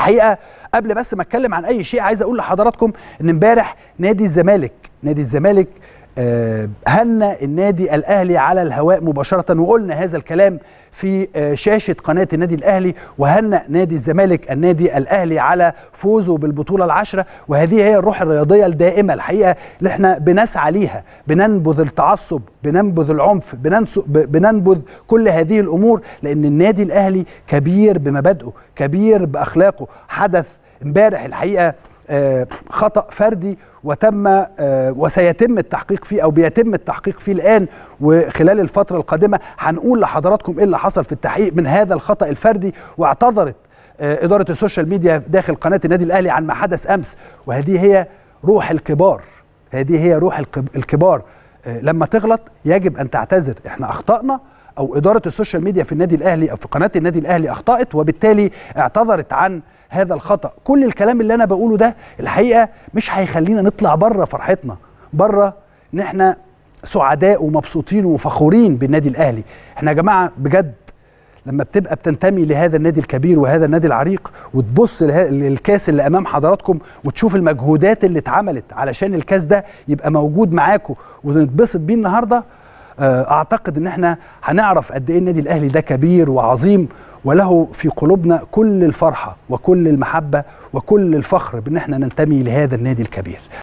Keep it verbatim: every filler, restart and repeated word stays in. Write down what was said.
الحقيقه قبل بس ما اتكلم عن اي شيء عايز اقول لحضراتكم ان امبارح نادي الزمالك نادي الزمالك هنى النادي الاهلي على الهواء مباشره، وقلنا هذا الكلام في شاشه قناه النادي الاهلي، وهنى نادي الزمالك النادي الاهلي على فوزه بالبطوله العاشره. وهذه هي الروح الرياضيه الدائمه الحقيقه اللي احنا بنسعى ليها، بننبذ التعصب، بننبذ العنف، بننبذ كل هذه الامور، لان النادي الاهلي كبير بمبادئه، كبير باخلاقه. حدث امبارح الحقيقه خطأ فردي وتم وسيتم التحقيق فيه او بيتم التحقيق فيه الان، وخلال الفتره القادمه هنقول لحضراتكم ايه اللي حصل في التحقيق من هذا الخطأ الفردي. واعتذرت اداره السوشيال ميديا داخل قناه النادي الاهلي عن ما حدث امس، وهذه هي روح الكبار، هذه هي روح الكبار. لما تغلط يجب ان تعتذر، احنا اخطأنا او اداره السوشيال ميديا في النادي الاهلي او في قناه النادي الاهلي اخطأت وبالتالي اعتذرت عن هذا الخطأ. كل الكلام اللي انا بقوله ده الحقيقه مش هيخلينا نطلع بره فرحتنا، بره ان احنا سعداء ومبسوطين وفخورين بالنادي الاهلي. احنا يا جماعه بجد لما بتبقى بتنتمي لهذا النادي الكبير وهذا النادي العريق، وتبص للكاس اللي امام حضراتكم وتشوف المجهودات اللي اتعملت علشان الكاس ده يبقى موجود معاكم ونتبسط بيه النهارده، اعتقد ان احنا هنعرف قد ايه النادي الاهلي ده كبير وعظيم، وله في قلوبنا كل الفرحه وكل المحبه وكل الفخر بان احنا ننتمي لهذا النادي الكبير.